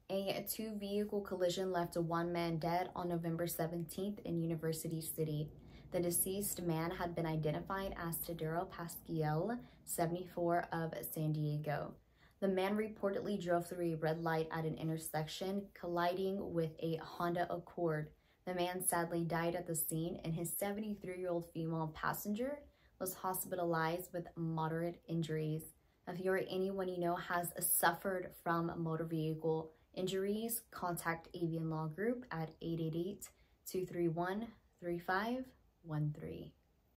A two-vehicle collision left one man dead on November 17th in University City. The deceased man had been identified as Teodoro Pascual, 74, of San Diego. The man reportedly drove through a red light at an intersection, colliding with a Honda Accord. The man sadly died at the scene, and his 73-year-old female passenger was hospitalized with moderate injuries. If you or anyone you know has suffered from motor vehicle injuries, contact Avian Law Group at 888-231-3513.